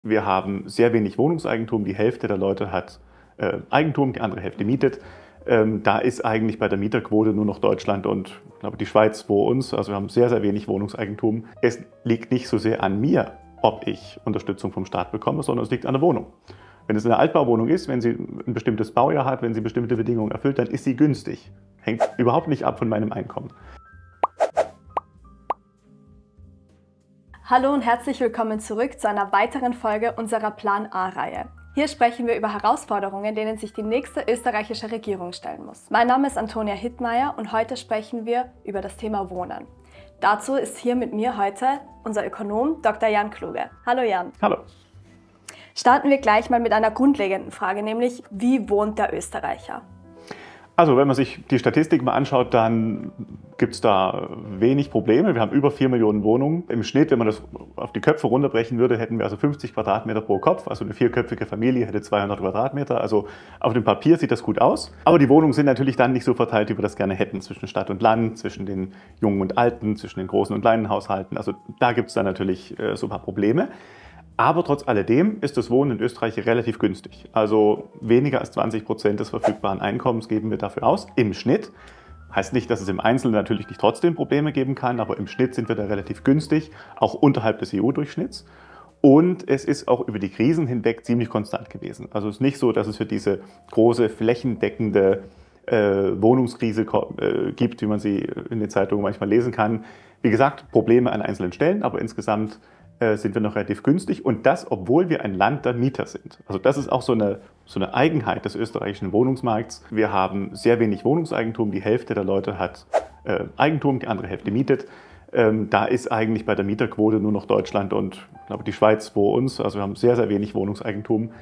Wir haben sehr wenig Wohnungseigentum. Die Hälfte der Leute hat Eigentum, die andere Hälfte mietet. Da ist eigentlich bei der Mieterquote nur noch Deutschland und ich glaube, die Schweiz vor uns. Also wir haben sehr, sehr wenig Wohnungseigentum. Es liegt nicht so sehr an mir, ob ich Unterstützung vom Staat bekomme, sondern es liegt an der Wohnung. Wenn es eine Altbauwohnung ist, wenn sie ein bestimmtes Baujahr hat, wenn sie bestimmte Bedingungen erfüllt, dann ist sie günstig. Hängt überhaupt nicht ab von meinem Einkommen. Hallo und herzlich willkommen zurück zu einer weiteren Folge unserer Plan A-Reihe. Hier sprechen wir über Herausforderungen, denen sich die nächste österreichische Regierung stellen muss. Mein Name ist Antonia Hittmeier und heute sprechen wir über das Thema Wohnen. Dazu ist hier mit mir heute unser Ökonom Dr. Jan Kluge. Hallo Jan. Hallo. Starten wir gleich mal mit einer grundlegenden Frage, nämlich wie wohnt der Österreicher? Also wenn man sich die Statistik mal anschaut, dann gibt es da wenig Probleme. Wir haben über 4 Millionen Wohnungen. Im Schnitt, wenn man das auf die Köpfe runterbrechen würde, hätten wir also 50 Quadratmeter pro Kopf. Also eine vierköpfige Familie hätte 200 Quadratmeter. Also auf dem Papier sieht das gut aus. Aber die Wohnungen sind natürlich dann nicht so verteilt, wie wir das gerne hätten. Zwischen Stadt und Land, zwischen den Jungen und Alten, zwischen den großen und kleinen Haushalten. Also da gibt es dann natürlich so ein paar Probleme. Aber trotz alledem ist das Wohnen in Österreich relativ günstig. Also weniger als 20% des verfügbaren Einkommens geben wir dafür aus, im Schnitt. Heißt nicht, dass es im Einzelnen natürlich nicht trotzdem Probleme geben kann, aber im Schnitt sind wir da relativ günstig, auch unterhalb des EU-Durchschnitts. Und es ist auch über die Krisen hinweg ziemlich konstant gewesen. Also es ist nicht so, dass es für diese große flächendeckende Wohnungskrise gibt, wie man sie in den Zeitungen manchmal lesen kann. Wie gesagt, Probleme an einzelnen Stellen, aber insgesamt sind wir noch relativ günstig und das, obwohl wir ein Land der Mieter sind. Also das ist auch so eine Eigenheit des österreichischen Wohnungsmarkts. Wir haben sehr wenig Wohnungseigentum, die Hälfte der Leute hat Eigentum, die andere Hälfte mietet. Da ist eigentlich bei der Mieterquote nur noch Deutschland und ich glaube, die Schweiz vor uns. Also wir haben sehr, sehr wenig Wohnungseigentum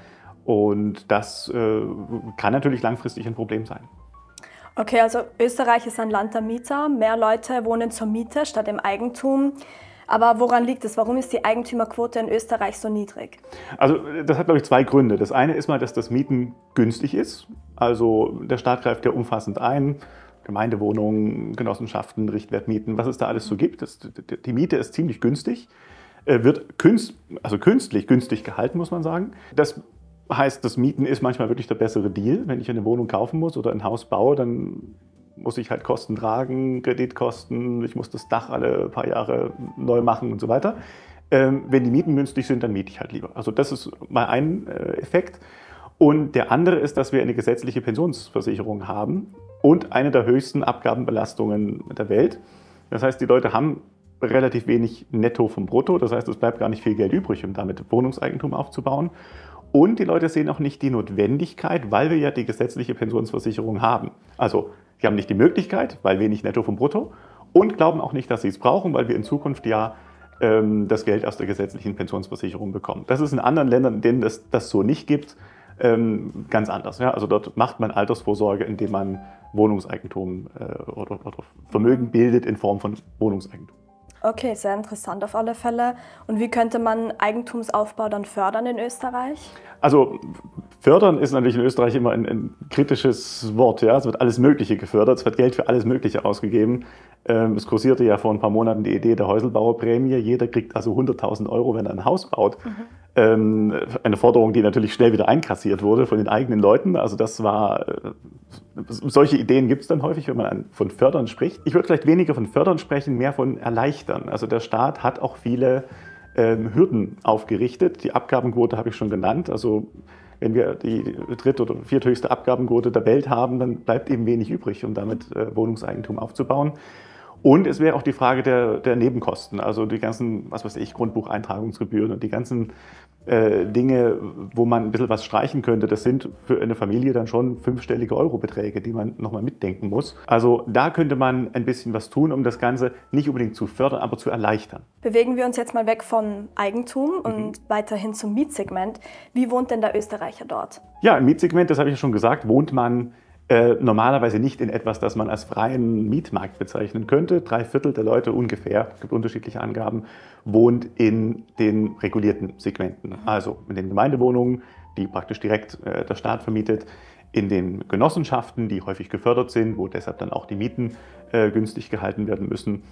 und das kann natürlich langfristig ein Problem sein. Okay, also Österreich ist ein Land der Mieter. Mehr Leute wohnen zur Miete statt im Eigentum. Aber woran liegt es? Warum ist die Eigentümerquote in Österreich so niedrig? Also das hat, glaube ich, zwei Gründe. Das eine ist mal, dass das Mieten günstig ist. Also der Staat greift ja umfassend ein. Gemeindewohnungen, Genossenschaften, Richtwertmieten, was es da alles so gibt. Die Miete ist ziemlich günstig, wird künstlich günstig gehalten, muss man sagen. Das heißt, das Mieten ist manchmal wirklich der bessere Deal. Wenn ich eine Wohnung kaufen muss oder ein Haus baue, dann muss ich halt Kosten tragen, Kreditkosten, ich muss das Dach alle paar Jahre neu machen und so weiter. Wenn die Mieten günstig sind, dann miete ich halt lieber. Also das ist mal ein Effekt. Und der andere ist, dass wir eine gesetzliche Pensionsversicherung haben und eine der höchsten Abgabenbelastungen der Welt. Das heißt, die Leute haben relativ wenig Netto vom Brutto. Das heißt, es bleibt gar nicht viel Geld übrig, um damit Wohnungseigentum aufzubauen. Und die Leute sehen auch nicht die Notwendigkeit, weil wir ja die gesetzliche Pensionsversicherung haben. Also sie haben nicht die Möglichkeit, weil wenig Netto vom Brutto und glauben auch nicht, dass sie es brauchen, weil wir in Zukunft ja das Geld aus der gesetzlichen Pensionsversicherung bekommen. Das ist in anderen Ländern, in denen es das so nicht gibt, ganz anders. Ja? Also dort macht man Altersvorsorge, indem man Wohnungseigentum oder Vermögen bildet in Form von Wohnungseigentum. Okay, sehr interessant auf alle Fälle. Und wie könnte man Eigentumsaufbau dann fördern in Österreich? Also fördern ist natürlich in Österreich immer ein kritisches Wort. Ja? Es wird alles Mögliche gefördert, es wird Geld für alles Mögliche ausgegeben. Es kursierte ja vor ein paar Monaten die Idee der Häuselbauerprämie. Jeder kriegt also 100.000 € wenn er ein Haus baut. Eine Forderung, die natürlich schnell wieder einkassiert wurde von den eigenen Leuten. Also das war, solche Ideen gibt es dann häufig, wenn man von Fördern spricht. Ich würde vielleicht weniger von Fördern sprechen, mehr von Erleichtern. Also der Staat hat auch viele Hürden aufgerichtet. Die Abgabenquote habe ich schon genannt. Also wenn wir die dritt- oder vierthöchste Abgabenquote der Welt haben, dann bleibt eben wenig übrig, um damit Wohnungseigentum aufzubauen. Und es wäre auch die Frage der Nebenkosten, also die ganzen, was weiß ich, Grundbucheintragungsgebühren und die ganzen Dinge, wo man ein bisschen was streichen könnte. Das sind für eine Familie dann schon 5-stellige Eurobeträge, die man nochmal mitdenken muss. Also da könnte man ein bisschen was tun, um das Ganze nicht unbedingt zu fördern, aber zu erleichtern. Bewegen wir uns jetzt mal weg vom Eigentum und weiterhin zum Mietsegment. Wie wohnt denn der Österreicher dort? Ja, im Mietsegment, das habe ich ja schon gesagt, wohnt man normalerweise nicht in etwas, das man als freien Mietmarkt bezeichnen könnte. 3/4 der Leute ungefähr, es gibt unterschiedliche Angaben, wohnt in den regulierten Segmenten. Also in den Gemeindewohnungen, die praktisch direkt der Staat vermietet, in den Genossenschaften, die häufig gefördert sind, wo deshalb dann auch die Mieten günstig gehalten werden müssen.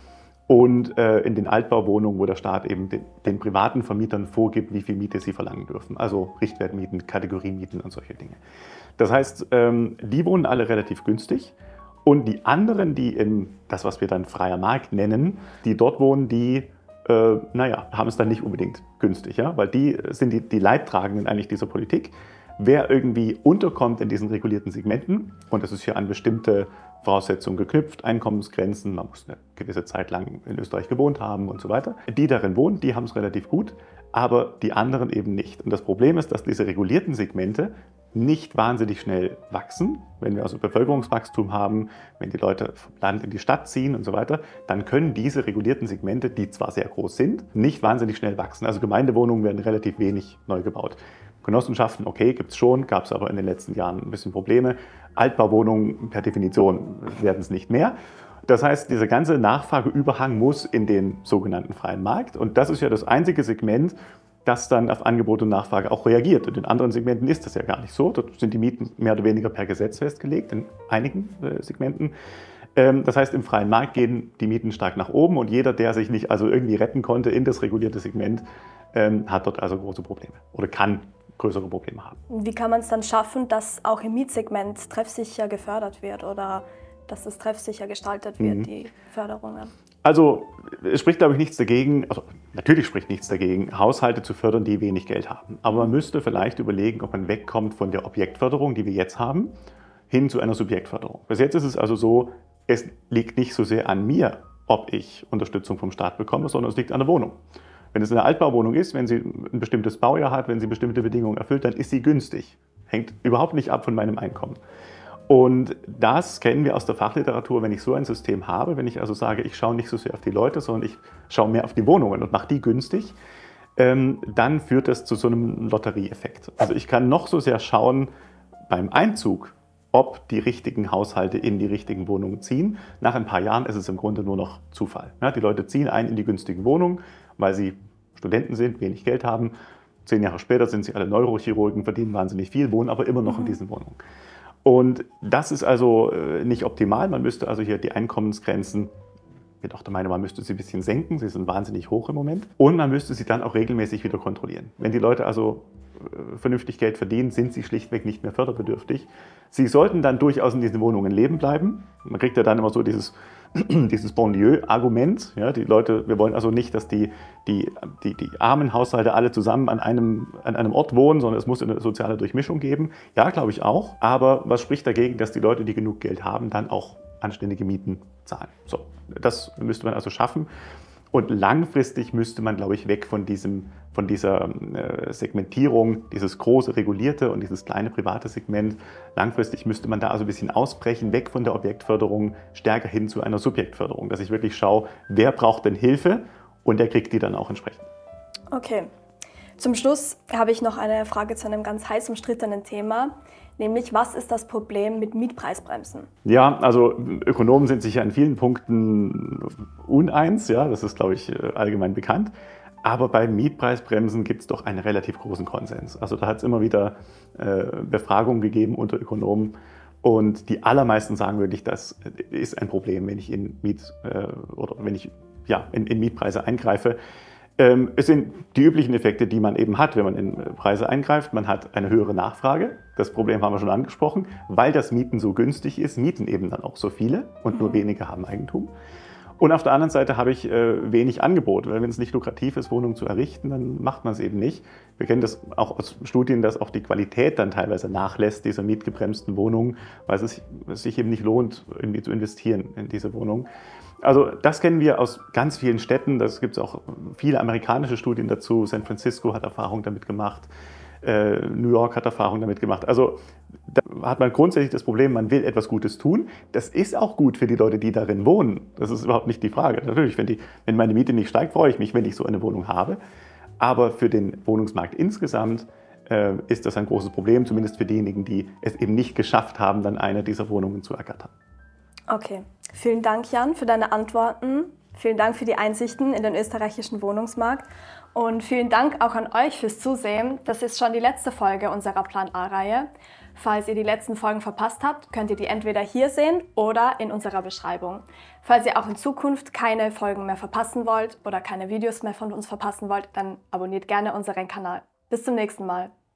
Und in den Altbauwohnungen, wo der Staat eben den privaten Vermietern vorgibt, wie viel Miete sie verlangen dürfen. Also Richtwertmieten, Kategoriemieten und solche Dinge. Das heißt, die wohnen alle relativ günstig. Und die anderen, die das, was wir dann freier Markt nennen, die dort wohnen, die haben es dann nicht unbedingt günstig. Ja? Weil die sind die Leidtragenden eigentlich dieser Politik. Wer irgendwie unterkommt in diesen regulierten Segmenten, und das ist hier an bestimmte Voraussetzungen geknüpft, Einkommensgrenzen, man muss eine gewisse Zeit lang in Österreich gewohnt haben und so weiter. Die darin wohnen, die haben es relativ gut, aber die anderen eben nicht. Und das Problem ist, dass diese regulierten Segmente nicht wahnsinnig schnell wachsen. Wenn wir also Bevölkerungswachstum haben, wenn die Leute vom Land in die Stadt ziehen und so weiter, dann können diese regulierten Segmente, die zwar sehr groß sind, nicht wahnsinnig schnell wachsen. Also Gemeindewohnungen werden relativ wenig neu gebaut. Genossenschaften, okay, gibt es schon, gab es aber in den letzten Jahren ein bisschen Probleme. Altbauwohnungen per Definition werden es nicht mehr. Das heißt, dieser ganze Nachfrageüberhang muss in den sogenannten freien Markt. Und das ist ja das einzige Segment, das dann auf Angebot und Nachfrage auch reagiert. Und in anderen Segmenten ist das ja gar nicht so. Dort sind die Mieten mehr oder weniger per Gesetz festgelegt, in einigen Segmenten. Das heißt, im freien Markt gehen die Mieten stark nach oben und jeder, der sich nicht also irgendwie retten konnte in das regulierte Segment, hat dort also große Probleme oder kann größere Probleme haben. Wie kann man es dann schaffen, dass auch im Mietsegment treffsicher gefördert wird oder dass es treffsicher gestaltet wird, die Förderungen? Also es spricht, glaube ich, nichts dagegen, also natürlich spricht nichts dagegen, Haushalte zu fördern, die wenig Geld haben. Aber man müsste vielleicht überlegen, ob man wegkommt von der Objektförderung, die wir jetzt haben, hin zu einer Subjektförderung. Bis jetzt ist es also so, es liegt nicht so sehr an mir, ob ich Unterstützung vom Staat bekomme, sondern es liegt an der Wohnung. Wenn es eine Altbauwohnung ist, wenn sie ein bestimmtes Baujahr hat, wenn sie bestimmte Bedingungen erfüllt, dann ist sie günstig. Hängt überhaupt nicht ab von meinem Einkommen. Und das kennen wir aus der Fachliteratur, wenn ich so ein System habe, wenn ich also sage, ich schaue nicht so sehr auf die Leute, sondern ich schaue mehr auf die Wohnungen und mache die günstig, dann führt das zu so einem Lotterieeffekt. Also ich kann noch so sehr schauen beim Einzug, ob die richtigen Haushalte in die richtigen Wohnungen ziehen. Nach ein paar Jahren ist es im Grunde nur noch Zufall. Ja, die Leute ziehen ein in die günstigen Wohnungen, weil sie Studenten sind, wenig Geld haben. 10 Jahre später sind sie alle Neurochirurgen, verdienen wahnsinnig viel, wohnen aber immer noch in diesen Wohnungen. Und das ist also nicht optimal. Man müsste also hier die Einkommensgrenzen, ich bin auch der Meinung, man müsste sie ein bisschen senken. Sie sind wahnsinnig hoch im Moment. Und man müsste sie dann auch regelmäßig wieder kontrollieren. Wenn die Leute also vernünftig Geld verdienen, sind sie schlichtweg nicht mehr förderbedürftig. Sie sollten dann durchaus in diesen Wohnungen leben bleiben. Man kriegt ja dann immer so dieses Bonlieu-Argument. Ja, die Leute, wir wollen also nicht, dass die armen Haushalte alle zusammen an einem Ort wohnen, sondern es muss eine soziale Durchmischung geben. Ja, glaube ich auch. Aber was spricht dagegen, dass die Leute, die genug Geld haben, dann auch anständige Mieten zahlen? So, das müsste man also schaffen. Und langfristig müsste man, glaube ich, weg von dieser Segmentierung, dieses große regulierte und dieses kleine private Segment. Langfristig müsste man da also ein bisschen ausbrechen, weg von der Objektförderung, stärker hin zu einer Subjektförderung, dass ich wirklich schaue, wer braucht denn Hilfe und der kriegt die dann auch entsprechend. Okay. Zum Schluss habe ich noch eine Frage zu einem ganz heiß umstrittenen Thema, nämlich was ist das Problem mit Mietpreisbremsen? Ja, also Ökonomen sind sich ja in vielen Punkten uneins, ja, das ist, glaube ich, allgemein bekannt. Aber bei Mietpreisbremsen gibt es doch einen relativ großen Konsens. Also da hat es immer wieder Befragungen gegeben unter Ökonomen und die allermeisten sagen wirklich, das ist ein Problem, wenn ich in Mietpreise eingreife. Es sind die üblichen Effekte, die man eben hat, wenn man in Preise eingreift. Man hat eine höhere Nachfrage. Das Problem haben wir schon angesprochen. Weil das Mieten so günstig ist, mieten eben dann auch so viele und nur wenige haben Eigentum. Und auf der anderen Seite habe ich wenig Angebot, weil wenn es nicht lukrativ ist, Wohnungen zu errichten, dann macht man es eben nicht. Wir kennen das auch aus Studien, dass auch die Qualität dann teilweise nachlässt dieser mietgebremsten Wohnungen, weil es sich eben nicht lohnt, irgendwie zu investieren in diese Wohnung. Also das kennen wir aus ganz vielen Städten, das gibt es auch viele amerikanische Studien dazu. San Francisco hat Erfahrung damit gemacht, New York hat Erfahrung damit gemacht. Also da hat man grundsätzlich das Problem, man will etwas Gutes tun. Das ist auch gut für die Leute, die darin wohnen. Das ist überhaupt nicht die Frage. Natürlich, wenn meine Miete nicht steigt, freue ich mich, wenn ich so eine Wohnung habe. Aber für den Wohnungsmarkt insgesamt ist das ein großes Problem, zumindest für diejenigen, die es eben nicht geschafft haben, dann eine dieser Wohnungen zu ergattern. Okay, vielen Dank, Jan, für deine Antworten. Vielen Dank für die Einsichten in den österreichischen Wohnungsmarkt. Und vielen Dank auch an euch fürs Zusehen. Das ist schon die letzte Folge unserer Plan A-Reihe. Falls ihr die letzten Folgen verpasst habt, könnt ihr die entweder hier sehen oder in unserer Beschreibung. Falls ihr auch in Zukunft keine Folgen mehr verpassen wollt oder keine Videos mehr von uns verpassen wollt, dann abonniert gerne unseren Kanal. Bis zum nächsten Mal.